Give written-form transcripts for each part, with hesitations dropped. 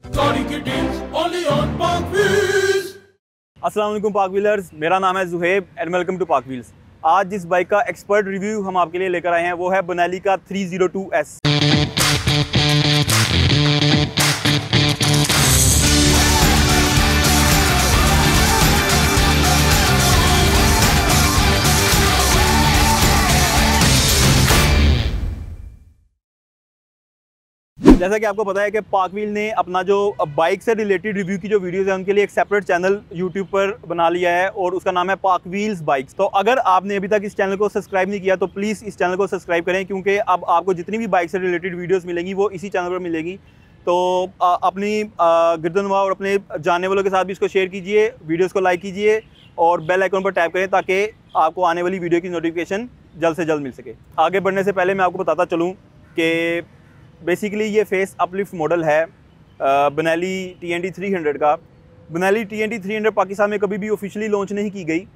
अस्सलाम वालेकुम पाक व्हीलर्स, मेरा नाम है Zuhaib and welcome to Pak Wheels. आज जिस बाइक का एक्सपर्ट रिव्यू हम आपके लिए लेकर आए हैं वो है बोनेली का 302S। जैसा कि आपको पता है कि पाक व्हील ने अपना जो बाइक से रिलेटेड रिव्यू की जो वीडियोस है उनके लिए एक सेपरेट चैनल यूट्यूब पर बना लिया है और उसका नाम है पाक व्हील्स बाइक्स। तो अगर आपने अभी तक इस चैनल को सब्सक्राइब नहीं किया तो प्लीज़ इस चैनल को सब्सक्राइब करें, क्योंकि अब आपको जितनी भी बाइक से रिलेटेड वीडियोस मिलेंगी वो इसी चैनल पर मिलेगी। तो अपनी गिरदनवा और अपने जानने वालों के साथ भी इसको शेयर कीजिए, वीडियोज़ को लाइक कीजिए और बेल आइकन पर टैप करें ताकि आपको आने वाली वीडियो की नोटिफिकेशन जल्द से जल्द मिल सके। आगे बढ़ने से पहले मैं आपको बताता चलूँ कि बेसिकली ये फेस अपलिफ्ट मॉडल है बोनेली TNT 300 का। बोनेली TNT 300 पाकिस्तान में कभी भी ऑफिशियली लॉन्च नहीं की गई।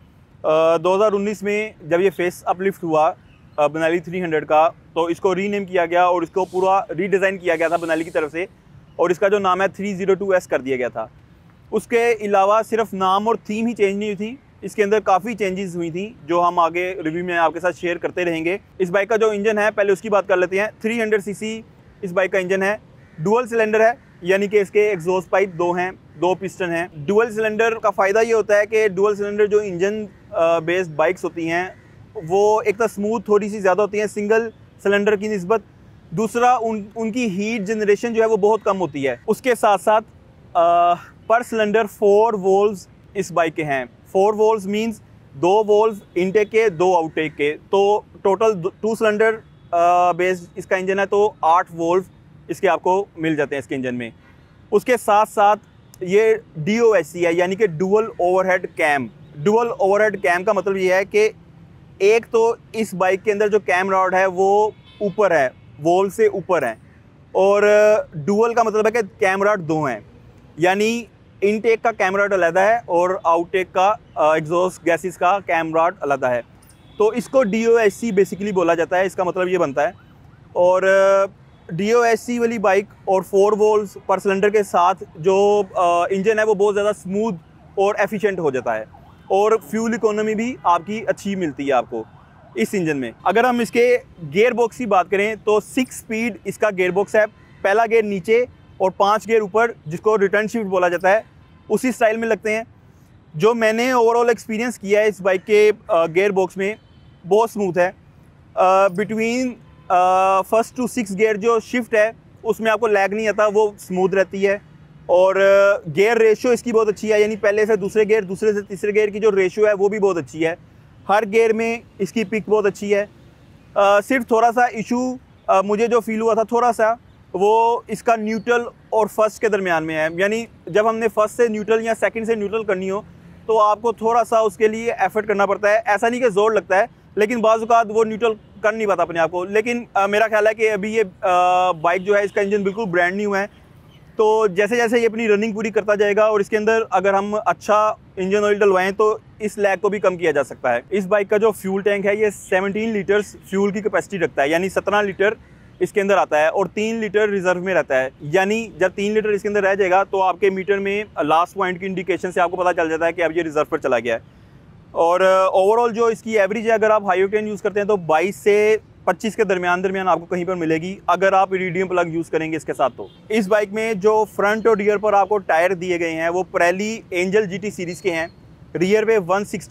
2019 में जब ये फेस अपलिफ्ट हुआ बोनेली 300 का, तो इसको रीनेम किया गया और इसको पूरा रीडिज़ाइन किया गया था बोनेली की तरफ से, और इसका जो नाम है 302S कर दिया गया था। उसके अलावा सिर्फ नाम और थीम ही चेंज नहीं हुई थी, इसके अंदर काफ़ी चेंजेस हुई थी जो हम आगे रिव्यू में आपके साथ शेयर करते रहेंगे। इस बाइक का जो इंजन है पहले उसकी बात कर लेते हैं। 300 सीसी इस बाइक का इंजन है, डुअल सिलेंडर है, यानी कि इसके एग्जॉस्ट पाइप दो हैं, दो पिस्टन हैं। डुअल सिलेंडर का फ़ायदा ये होता है कि डुअल सिलेंडर जो इंजन बेस्ड बाइक्स होती हैं वो एक तो स्मूथ थोड़ी सी ज़्यादा होती हैं सिंगल सिलेंडर की निस्बत, दूसरा उनकी हीट जनरेशन जो है वो बहुत कम होती है। उसके साथ साथ पर सिलेंडर 4 वोल्व्स इस बाइक के हैं। 4 वोल्व्स मीन्स 2 वोल्व इनटेक के, 2 आउटटेक के, तो टोटल 2 सिलेंडर बेस्ड इसका इंजन है, तो 8 वोल्व इसके आपको मिल जाते हैं इसके इंजन में। उसके साथ साथ ये DOHC है, यानी कि dual overhead cam. Dual overhead cam का मतलब ये है कि एक तो इस बाइक के अंदर जो कैम रॉड है वो ऊपर है, वोल्व से ऊपर है, और डुअल का मतलब है कि कैम रॉड 2 हैं, यानी इनटेक का कैम रॉड अलग है और आउटटेक का एग्जॉस्ट गैसेस का कैम रॉड अलग है। तो इसको DOHC बेसिकली बोला जाता है, इसका मतलब ये बनता है। और DOHC वाली बाइक और 4 वोल्व्स पर सिलेंडर के साथ जो इंजन है वो बहुत ज़्यादा स्मूथ और एफिशिएंट हो जाता है, और फ्यूल इकोनॉमी भी आपकी अच्छी मिलती है आपको इस इंजन में। अगर हम इसके गियर बॉक्स की बात करें तो 6 स्पीड इसका गियर बॉक्स है। पहला गियर नीचे और 5 गियर ऊपर, जिसको रिटर्न शिफ्ट बोला जाता है, उसी स्टाइल में लगते हैं। जो मैंने ओवरऑल एक्सपीरियंस किया है इस बाइक के गियर बॉक्स में, बहुत स्मूथ है। Between 1st to 6th gear जो शिफ्ट है उसमें आपको लैग नहीं आता, वो स्मूथ रहती है। और गियर रेशियो इसकी बहुत अच्छी है, यानी पहले से दूसरे गियर, दूसरे से तीसरे गियर की जो रेशियो है वो भी बहुत अच्छी है। हर गियर में इसकी पिक बहुत अच्छी है। सिर्फ थोड़ा सा इशू मुझे जो फील हुआ था थोड़ा सा, वो इसका न्यूट्रल और फर्स्ट के दरमियान में है। यानी जब हमने फर्स्ट से न्यूट्रल या सेकंड से न्यूट्रल करनी हो तो आपको थोड़ा सा उसके लिए एफर्ट करना पड़ता है। ऐसा नहीं कि जोर लगता है, लेकिन बाज़ औक़ात वो न्यूट्रल कर नहीं पाता अपने आप को। लेकिन मेरा ख्याल है कि अभी ये बाइक जो है इसका इंजन बिल्कुल ब्रांड न्यू है, तो जैसे जैसे ये अपनी रनिंग पूरी करता जाएगा और इसके अंदर अगर हम अच्छा इंजन ऑयल डलवाएं तो इस लैग को भी कम किया जा सकता है। इस बाइक का जो फ्यूल टैंक है ये 17 लीटर्स फ्यूल की कैपेसिटी रखता है, यानी 17 लीटर इसके अंदर आता है और 3 लीटर रिजर्व में रहता है। यानी जब 3 लीटर इसके अंदर रह जाएगा तो आपके मीटर में लास्ट पॉइंट की इंडिकेशन से आपको पता चल जाता है कि अब ये रिजर्व पर चला गया है। और ओवरऑल जो इसकी एवरेज है, अगर आप हाई ऑक्टेन यूज़ करते हैं तो 22 से 25 के दरमियान आपको कहीं पर मिलेगी, अगर आप इरिडियम प्लग यूज़ करेंगे इसके साथ। तो इस बाइक में जो फ्रंट और रियर पर आपको टायर दिए गए हैं वो Pirelli एंजल GT सीरीज़ के हैं। रियर पे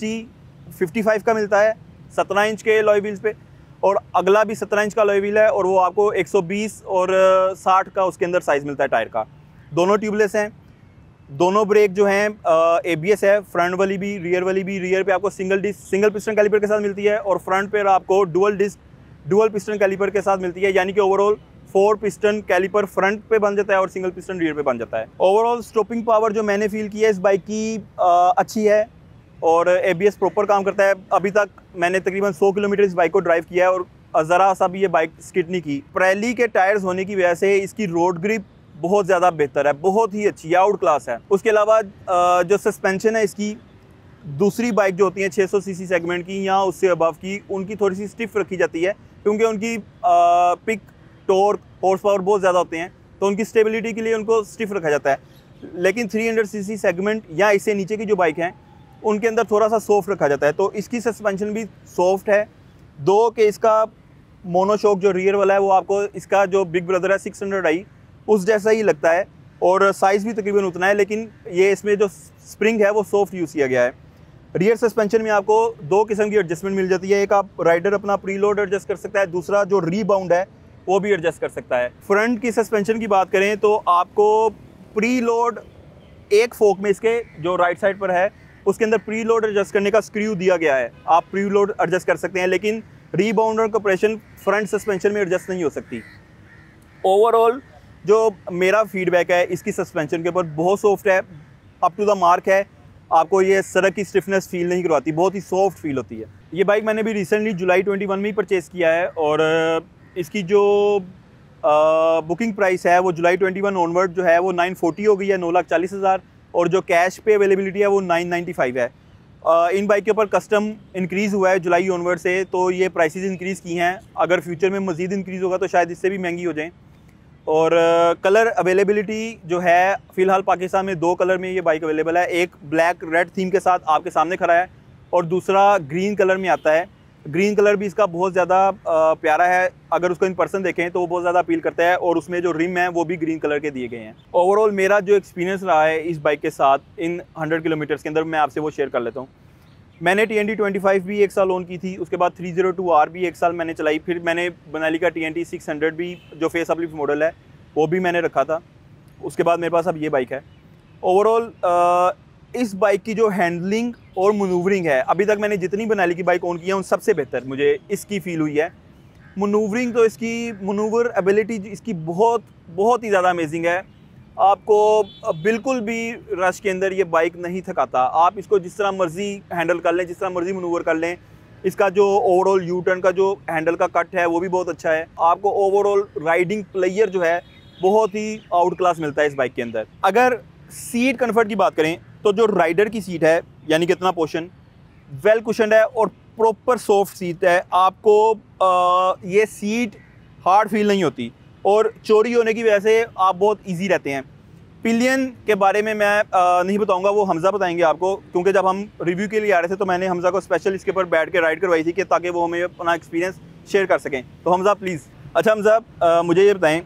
160/55 का मिलता है 17 इंच के अलॉय व्हील्स पे, और अगला भी 17 इंच का अलॉय व्हील है और वो आपको 120 और 60 का उसके अंदर साइज़ मिलता है टायर का। दोनों ट्यूबलेस हैं। दोनों ब्रेक जो हैं ABS है, फ्रंट वाली भी रियर वाली भी। रियर पे आपको सिंगल पिस्टन कैलिपर के साथ मिलती है और फ्रंट पे आपको डुअल पिस्टन कैलिपर के साथ मिलती है, यानी कि ओवरऑल 4 पिस्टन कैलिपर फ्रंट पे बन जाता है और सिंगल पिस्टन रियर पे बन जाता है। ओवरऑल स्टॉपिंग पावर जो मैंने फील की है इस बाइक की अच्छी है और ABS प्रॉपर काम करता है। अभी तक मैंने तकरीबन 100 किलोमीटर इस बाइक को ड्राइव किया है और ज़रा सा भी ये बाइक स्किड नहीं की। Pirelli के टायर्स होने की वजह से इसकी रोड ग्रिप बहुत ज़्यादा बेहतर है, बहुत ही अच्छी है, आउट क्लास है। उसके अलावा जो सस्पेंशन है इसकी, दूसरी बाइक जो होती हैं 600 सीसी सेगमेंट की या उससे अबव की, उनकी थोड़ी सी स्टिफ रखी जाती है क्योंकि उनकी पिक, टॉर्क, हॉर्स पावर बहुत ज़्यादा होते हैं। तो उनकी स्टेबिलिटी के लिए उनको स्टिफ रखा जाता है। लेकिन 300 सीसी सेगमेंट या इससे नीचे की जो बाइक हैं उनके अंदर थोड़ा सा सॉफ्ट रखा जाता है, तो इसकी सस्पेंशन भी सॉफ्ट है। दो कि इसका मोनोशॉक जो रियर वाला है वो आपको इसका जो बिग ब्रदर है 600i उस जैसा ही लगता है, और साइज़ भी तकरीबन उतना है, लेकिन ये इसमें जो स्प्रिंग है वो सॉफ्ट यूज़ किया गया है। रियर सस्पेंशन में आपको दो किस्म की एडजस्टमेंट मिल जाती है, एक आप राइडर अपना प्री लोड एडजस्ट कर सकता है, दूसरा जो रीबाउंड है वो भी एडजस्ट कर सकता है। फ्रंट की सस्पेंशन की बात करें तो आपको प्री लोड एक फोक में इसके जो राइट साइड पर है उसके अंदर प्री लोड एडजस्ट करने का स्क्रू दिया गया है, आप प्री लोड एडजस्ट कर सकते हैं, लेकिन रीबाउंड और कंप्रेशन फ्रंट सस्पेंशन में एडजस्ट नहीं हो सकती। ओवरऑल जो मेरा फीडबैक है इसकी सस्पेंशन के ऊपर बहुत सॉफ्ट है, अप टू द मार्क है, आपको ये सड़क की स्टिफनेस फील नहीं करवाती, बहुत ही सॉफ्ट फील होती है। ये बाइक मैंने भी रिसेंटली जुलाई 21 में ही परचेज़ किया है, और इसकी जो बुकिंग प्राइस है वो जुलाई 21 ऑनवर्ड जो है वो 940 हो गई है, 9,40,000, और जो कैश पे अवेलेबिलिटी है वो 995 है। इन बाइक के ऊपर कस्टम इंक्रीज़ हुआ है जुलाई ऑनवर्ड से, तो ये प्राइसेस इंक्रीज़ की हैं, अगर फ्यूचर में मज़ीद इंक्रीज़ होगा तो शायद इससे भी महंगी हो जाएँ। और कलर अवेलेबिलिटी जो है फ़िलहाल पाकिस्तान में दो कलर में ये बाइक अवेलेबल है, एक ब्लैक रेड थीम के साथ आपके सामने खड़ा है और दूसरा ग्रीन कलर में आता है। ग्रीन कलर भी इसका बहुत ज़्यादा प्यारा है, अगर उसको इन पर्सन देखें तो वो बहुत ज़्यादा अपील करता है, और उसमें जो रिम है वो भी ग्रीन कलर के दिए गए हैं। ओवरऑल मेरा जो एक्सपीरियंस रहा है इस बाइक के साथ इन 100 किलोमीटर्स के अंदर मैं आपसे वो शेयर कर लेता हूँ। मैंने TNT 25 भी एक साल ओन की थी, उसके बाद 302R भी एक साल मैंने चलाई, फिर मैंने बनाली का TNT 600 भी जो फेस अपलिफ्ट मॉडल है वो भी मैंने रखा था, उसके बाद मेरे पास अब ये बाइक है। ओवरऑल इस बाइक की जो हैंडलिंग और मनूवरिंग है, अभी तक मैंने जितनी बनाली की बाइक ओन की है उन सबसे बेहतर मुझे इसकी फ़ील हुई है। मनूवरिंग तो इसकी मनूवर एबिलिटी इसकी बहुत ही ज़्यादा अमेजिंग है, आपको बिल्कुल भी रश के अंदर ये बाइक नहीं थकाता, आप इसको जिस तरह मर्ज़ी हैंडल कर लें, जिस तरह मर्ज़ी मनूवर कर लें। इसका जो ओवरऑल यू टर्न का जो हैंडल का कट है वो भी बहुत अच्छा है, आपको ओवरऑल राइडिंग प्लेयर जो है बहुत ही आउट क्लास मिलता है इस बाइक के अंदर। अगर सीट कंफर्ट की बात करें तो जो राइडर की सीट है यानी कि इतना पोर्शन वेल कुशन्ड है और प्रॉपर सॉफ्ट सीट है, आपको ये सीट हार्ड फील नहीं होती, और चोरी होने की वजह से आप बहुत इजी रहते हैं। पिलियन के बारे में मैं नहीं बताऊंगा, वो हमज़ा बताएंगे आपको, क्योंकि जब हम रिव्यू के लिए आ रहे थे तो मैंने हमज़ा को स्पेशल इसके ऊपर बैठ के राइड करवाई थी कि ताकि वो हमें अपना एक्सपीरियंस शेयर कर सकें। तो हमज़ा प्लीज़। अच्छा हमज़ा, मुझे ये बताएं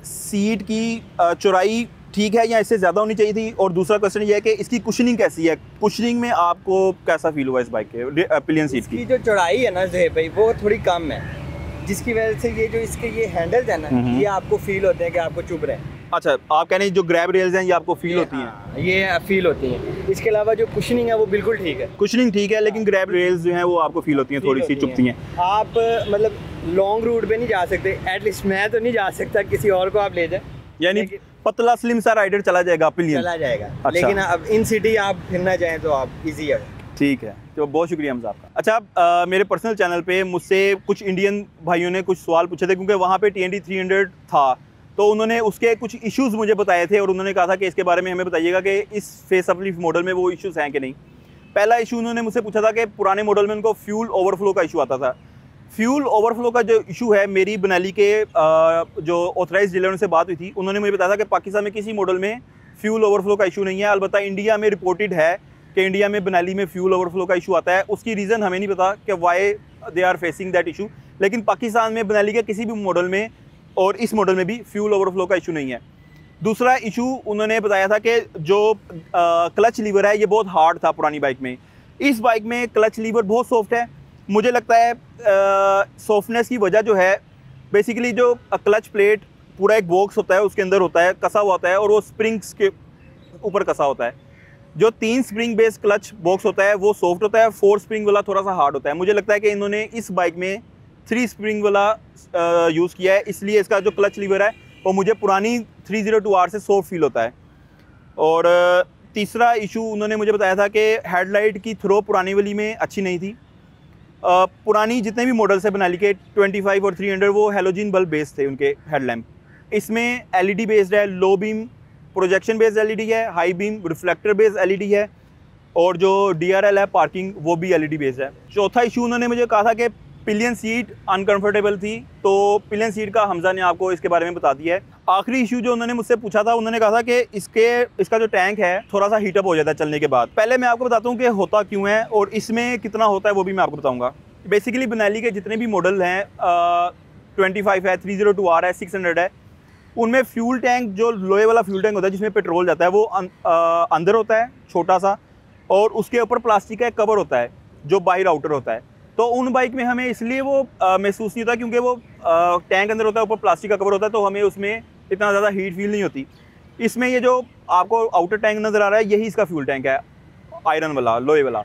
सीट की चौड़ाई ठीक है या इससे ज़्यादा होनी चाहिए थी, और दूसरा क्वेश्चन ये है कि इसकी कुशनिंग कैसी है, कुशनिंग में आपको कैसा फील हुआ इस बाइक के पिलियन सीट की? जो चौड़ाई है ना ज़ोहैब भाई वो थोड़ी कम है, जिसकी वजह से ये जो इसके ये हैंडल्स है ना ये आपको फील होते हैं कि आपको चुभ रहे हैं। अच्छा, आप कह रहे हैं जो ग्रैब रेल्स हैं ये आपको फील होती हैं? हाँ, ये फील होती हैं। इसके अलावा जो कुशनिंग है वो बिल्कुल ठीक है। कुशनिंग ठीक है, लेकिन ग्रैब रेल्स जो हैं वो आपको फील होती हैं, थोड़ी सी चुभती हैं। आप मतलब लॉन्ग रूट पे नहीं जा सकते, एटलीस्ट मैं तो नहीं जा सकता, किसी और को आप ले जाए, यानी पतला स्लिम सा राइडर चला जाएगा पिलियन? चला जाएगा। अच्छा। लेकिन अब इन सिटी आप फिरना चाहें तो आप इजी है। ठीक है, तो बहुत शुक्रिया हमज़ा आपका। अच्छा, मेरे पर्सनल चैनल पे मुझसे कुछ इंडियन भाइयों ने कुछ सवाल पूछे थे, क्योंकि वहाँ पे TNT 300 था, तो उन्होंने उसके कुछ इश्यूज़ मुझे बताए थे, और उन्होंने कहा था कि इसके बारे में हमें बताइएगा कि इस फेस अपलिफ्ट मॉडल में वो इश्यूज़ हैं कि नहीं। पहला इशू उन्होंने मुझसे पूछा था कि पुराने मॉडल में उनको फ्यूल ओवरफ्लो का इशू आता था। फ्यूल ओवरफ्लो का जो इशू है, मेरी बनाली के जो ऑथराइज डीलर से बात हुई थी, उन्होंने मुझे बताया था कि पाकिस्तान में किसी मॉडल में फ्यूल ओवरफ्लो का इशू नहीं है। अलबत्ता इंडिया में रिपोर्टेड है कि इंडिया में बनाली में फ्यूल ओवरफ्लो का इशू आता है, उसकी रीज़न हमें नहीं पता कि why they are facing that issue, लेकिन पाकिस्तान में बनाली के किसी भी मॉडल में और इस मॉडल में भी फ्यूल ओवरफ्लो का इशू नहीं है। दूसरा इशू उन्होंने बताया था कि जो क्लच लीवर है ये बहुत हार्ड था पुरानी बाइक में, इस बाइक में क्लच लीवर बहुत सॉफ्ट है। मुझे लगता है सॉफ्टनेस की वजह जो है, बेसिकली जो क्लच प्लेट पूरा एक बॉक्स होता है उसके अंदर होता है, कसा हुआ होता है, और वो स्प्रिंग्स के ऊपर कसा होता है। जो 3 स्प्रिंग बेस क्लच बॉक्स होता है वो सॉफ्ट होता है, 4 स्प्रिंग वाला थोड़ा सा हार्ड होता है। मुझे लगता है कि इन्होंने इस बाइक में 3 स्प्रिंग वाला यूज़ किया है, इसलिए इसका जो क्लच लीवर है वो मुझे पुरानी 302R से सॉफ्ट फील होता है। और तीसरा इशू उन्होंने मुझे बताया था कि हेडलाइट की थ्रो पुरानी वाली में अच्छी नहीं थी। पुरानी जितने भी मॉडल्स है बनाली के 25 और 300 वो हेलोजन बल्ब बेस्ड थे उनके हेडलैम्प, इसमें LED बेस्ड है, low beam projection based LED है, high beam reflector based LED है, और जो DRL है पार्किंग वो भी LED बेस्ड है। चौथा इशू उन्होंने मुझे कहा था कि पिलियन सीट अनकंफर्टेबल थी, तो पिलियन सीट का हमजा ने आपको इसके बारे में बता दिया है। आखिरी इशू जो उन्होंने मुझसे पूछा था, उन्होंने कहा था कि इसका जो टैंक है थोड़ा सा हीटअप हो जाता है चलने के बाद। पहले मैं आपको बताता हूँ कि होता क्यों है और इसमें कितना होता है वो भी मैं आपको बताऊँगा। बेसिकली बेनेली के जितने भी मॉडल हैं 25 है, 302R है, 600 है, उनमें फ्यूल टैंक जो लोहे वाला फ्यूल टैंक होता है जिसमें पेट्रोल जाता है वो अंदर होता है छोटा सा, और उसके ऊपर प्लास्टिक का एक कवर होता है जो बाहर आउटर होता है। तो उन बाइक में हमें इसलिए वो महसूस नहीं होता क्योंकि वो टैंक अंदर होता है, ऊपर प्लास्टिक का कवर होता है, तो हमें उसमें इतना ज़्यादा हीट फील नहीं होती। इसमें ये जो आपको आउटर टैंक नज़र आ रहा है यही इसका फ्यूल टैंक है, आयरन वाला, लोहे वाला।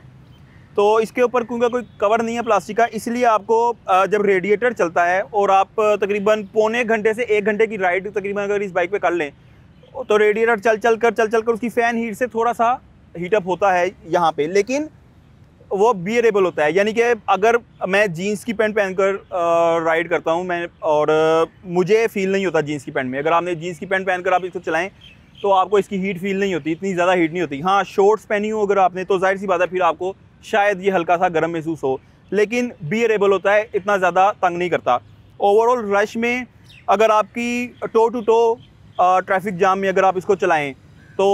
तो इसके ऊपर क्योंकि कोई कवर नहीं है प्लास्टिक का, इसलिए आपको जब रेडिएटर चलता है और आप तकरीबन पौने घंटे से 1 घंटे की राइड तकरीबन अगर इस बाइक पे कर लें तो रेडिएटर चल कर उसकी फ़ैन हीट से थोड़ा सा हीटअप होता है यहाँ पे, लेकिन वो बियरेबल होता है। यानी कि अगर मैं जीन्स की पैंट पहनकर राइड करता हूँ मैं, और मुझे फ़ील नहीं होता जीन्स की पैंट में, अगर आपने जीन्स की पैंट पहनकर आप इसको चलाएं तो आपको इसकी हीट फील नहीं होती, इतनी ज़्यादा हीट नहीं होती। हाँ, शॉर्ट्स पहनी हो अगर आपने तो जाहिर सी बात है फिर आपको शायद ये हल्का सा गर्म महसूस हो, लेकिन बियरेबल होता है, इतना ज़्यादा तंग नहीं करता। ओवरऑल रश में अगर आपकी toe to toe traffic jam में अगर आप इसको चलाएं तो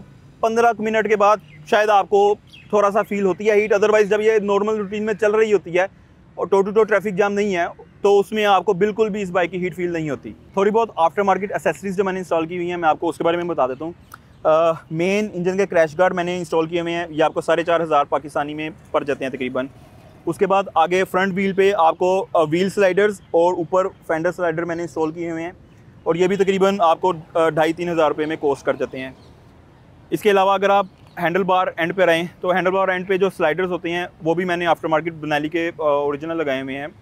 15 मिनट के बाद शायद आपको थोड़ा सा फील होती है हीट। अदरवाइज़ जब ये नॉर्मल रूटीन में चल रही होती है और toe to toe traffic jam नहीं है तो उसमें आपको बिल्कुल भी इस बाइक की हीट फील नहीं होती। थोड़ी बहुत आफ्टर मार्केट एसेसरीज जो मैंने इंस्टॉल की हुई हैं मैं आपको उसके बारे में बता देता हूँ। मेन इंजन के क्रैश गार्ड मैंने इंस्टॉल किए हुए हैं, ये आपको 4,500 पाकिस्तानी में पड़ जाते हैं तकरीबन। उसके बाद आगे फ्रंट व्हील पे आपको व्हील स्लाइडर्स और ऊपर फेंडर स्लाइडर मैंने इंस्टॉल किए हुए हैं, और ये भी तकरीबन आपको 2,500-3 हज़ार रुपये में कॉस्ट कर जाते हैं। इसके अलावा अगर आप हैंडल बार एंड पे रहें तो हैंडल बार एंड पे जो स्लाइडर्स होते हैं वो भी मैंने आफ्टर मार्केट बेनेली के ओरिजिनल लगाए हुए हैं,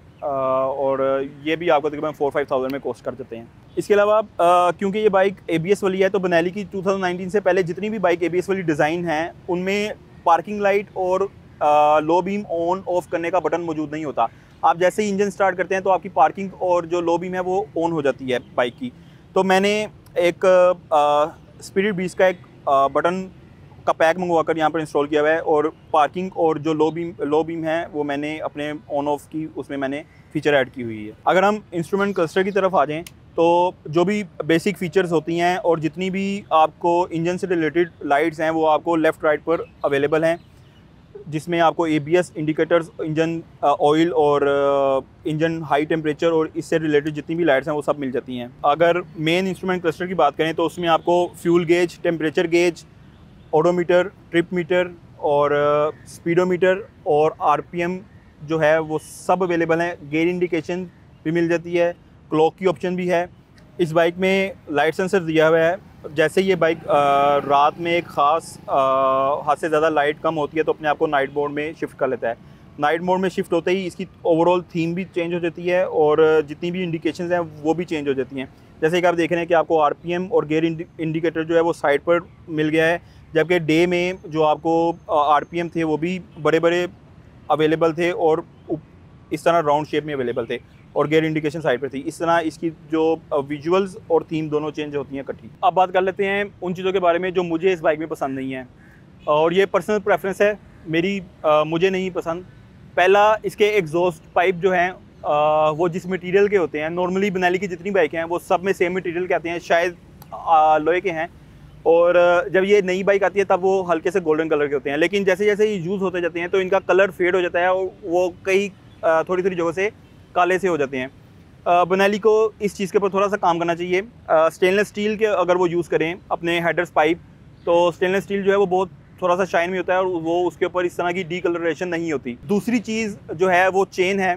और ये भी आपको तकरीबन 4-5 हज़ार में कॉस्ट कर देते हैं। इसके अलावा क्योंकि ये बाइक ABS वाली है तो बेनेली की 2019 से पहले जितनी भी बाइक ABS वाली डिज़ाइन है उनमें पार्किंग लाइट और लो बीम ऑन ऑफ करने का बटन मौजूद नहीं होता। आप जैसे ही इंजन स्टार्ट करते हैं तो आपकी पार्किंग और जो लो बीम है वो ऑन हो जाती है बाइक की। तो मैंने एक स्पिरिट बीस्ट का एक बटन का पैक मंगवाकर यहाँ पर इंस्टॉल किया हुआ है, और पार्किंग और जो लो बीम है वो मैंने अपने ऑन ऑफ की उसमें मैंने फ़ीचर ऐड की हुई है। अगर हम इंस्ट्रूमेंट क्लस्टर की तरफ आ जाएँ तो जो भी बेसिक फ़ीचर्स होती हैं और जितनी भी आपको इंजन से रिलेटेड लाइट्स हैं वो आपको लेफ़्ट राइट पर अवेलेबल हैं, जिसमें आपको ABS इंडिकेटर्स, इंजन ऑयल और इंजन हाई टेम्परेचर और इससे रिलेटेड जितनी भी लाइट्स हैं वो सब मिल जाती हैं। अगर मेन इंस्ट्रूमेंट क्लस्टर की बात करें तो उसमें आपको fuel gauge, temperature gauge, odometer, trip meter और स्पीडोमीटर और RPM जो है वो सब अवेलेबल हैं। गेयर इंडिकेशन भी मिल जाती है, क्लॉक की ऑप्शन भी है। इस बाइक में लाइट सेंसर दिया हुआ है, जैसे ये बाइक रात में एक ख़ास हद से ज़्यादा लाइट कम होती है तो अपने आप को नाइट मोड में शिफ्ट कर लेता है। नाइट मोड में शिफ्ट होते ही इसकी ओवरऑल थीम भी चेंज हो जाती है और जितनी भी इंडिकेशंस हैं वो भी चेंज हो जाती हैं। जैसे कि आप देख रहे हैं कि आपको RPM और गेयर इंडिकेटर जो है वो साइड पर मिल गया है, जबकि डे में जो आपको RPM थे वो भी बड़े बड़े अवेलेबल थे और इस तरह राउंड शेप में अवेलेबल थे, और गेयर इंडिकेशन साइड पर थी। इस तरह इसकी जो विजुअल्स और थीम दोनों चेंज होती हैं इकट्ठी। अब बात कर लेते हैं उन चीज़ों के बारे में जो मुझे इस बाइक में पसंद नहीं है, और ये पर्सनल प्रेफरेंस है मेरी, मुझे नहीं पसंद। पहला, इसके एग्जॉस्ट पाइप जो हैं वो जिस मटेरियल के होते हैं, नॉर्मली बेनेली की जितनी बाइकें हैं वो सब में सेम मटेरियल के आते हैं, शायद लोहे के हैं, और जब ये नई बाइक आती है तब वो हल्के से गोल्डन कलर के होते हैं, लेकिन जैसे जैसे ये यूज़ होते जाते हैं तो इनका कलर फेड हो जाता है और वो कई थोड़ी थोड़ी जगहों से काले से हो जाते हैं। बेनेली को इस चीज़ के ऊपर थोड़ा सा काम करना चाहिए। स्टेनलेस स्टील के अगर वो यूज़ करें अपने हेडर्स पाइप, तो स्टेनलेस स्टील जो है वो बहुत थोड़ा सा शाइन में होता है और वो उसके ऊपर इस तरह की डीकलरेशन नहीं होती। दूसरी चीज़ जो है वो चेन है।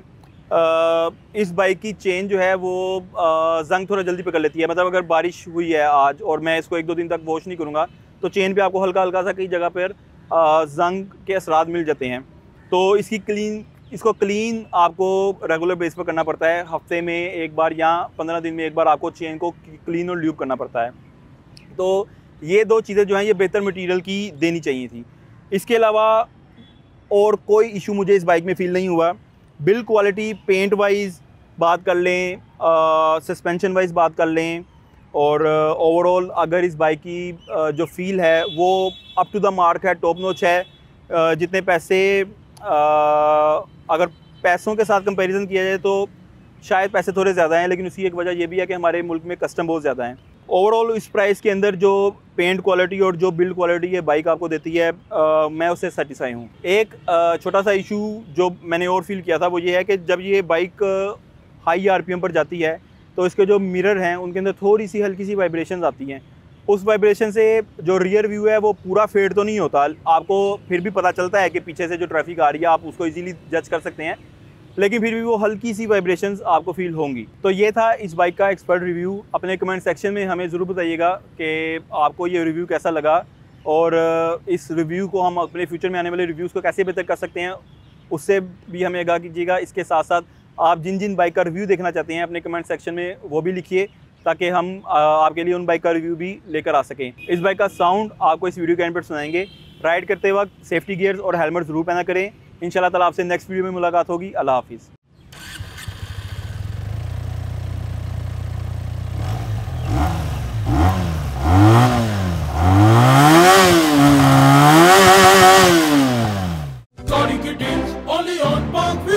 इस बाइक की चेन जो है वो जंग थोड़ा जल्दी पकड़ लेती है। मतलब अगर बारिश हुई है आज और मैं इसको 1-2 दिन तक वॉश नहीं करूँगा तो चेन पे आपको हल्का हल्का सा कई जगह पर जंग के असरात मिल जाते हैं। तो इसको क्लीन आपको रेगुलर बेस पर करना पड़ता है, हफ्ते में एक बार या 15 दिन में एक बार आपको चेन को क्लीन और ल्यूब करना पड़ता है। तो ये 2 चीज़ें जो हैं ये बेहतर मटेरियल की देनी चाहिए थी। इसके अलावा और कोई इशू मुझे इस बाइक में फ़ील नहीं हुआ। बिल्ड क्वालिटी, पेंट वाइज बात कर लें, सस्पेंशन वाइज बात कर लें, और ओवरऑल अगर इस बाइक की जो फील है वो अप टू द मार्क है, टॉप नॉच है। जितने पैसे अगर पैसों के साथ कंपैरिजन किया जाए तो शायद पैसे थोड़े ज़्यादा हैं, लेकिन उसकी एक वजह ये भी है कि हमारे मुल्क में कस्टम बहुत ज़्यादा हैं। ओवरऑल इस प्राइस के अंदर जो पेंट क्वालिटी और जो बिल्ड क्वालिटी ये बाइक आपको देती है, मैं उससे सेटिस्फाई हूँ। एक छोटा सा इशू जो मैंने और फील किया था वो ये है कि जब ये बाइक हाई RPM पर जाती है तो इसके जो मिरर हैं उनके अंदर थोड़ी सी हल्की सी वाइब्रेशंस आती हैं। उस वाइब्रेशन से जो रियर व्यू है वो पूरा फेड तो नहीं होता, आपको फिर भी पता चलता है कि पीछे से जो ट्रैफिक आ रही है आप उसको इजीली जज कर सकते हैं, लेकिन फिर भी वो हल्की सी वाइब्रेशंस आपको फील होंगी। तो ये था इस बाइक का एक्सपर्ट रिव्यू। अपने कमेंट सेक्शन में हमें ज़रूर बताइएगा कि आपको ये रिव्यू कैसा लगा, और इस रिव्यू को हम अपने फ्यूचर में आने वाले रिव्यूज़ को कैसे बेहतर कर सकते हैं उससे भी हमें आगाह कीजिएगा। इसके साथ साथ आप जिन जिन बाइक का रिव्यू देखना चाहते हैं अपने कमेंट सेक्शन में वो भी लिखिए, ताकि हम आपके लिए उन बाइक का रिव्यू भी लेकर आ सकें। इस बाइक का साउंड आपको इस वीडियो के एंड पर सुनाएंगे। राइड करते वक्त सेफ्टी गियर्स और हेलमेट ज़रूर पहना करें। इंशाल्लाह ताला आपसे नेक्स्ट वीडियो में मुलाकात होगी। अल्लाह हाफिज़। Only on Park Wheels.